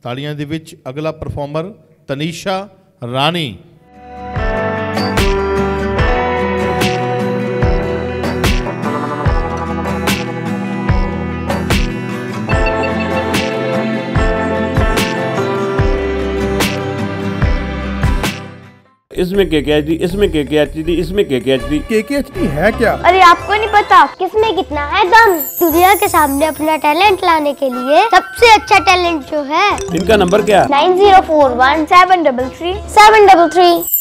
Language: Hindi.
ਤਾੜੀਆਂ ਦੇ ਵਿੱਚ ਅਗਲਾ ਪਰਫਾਰਮਰ ਤਨੀਸ਼ਾ ਰਾਣੀ। इसमें KKHD, इसमें KKHD, इसमें KKHD। KKHD है क्या? अरे आपको नहीं पता किसमें कितना है दम। दुनिया के सामने अपना टैलेंट लाने के लिए सबसे अच्छा टैलेंट जो है। इनका नंबर क्या? 9041 733 733।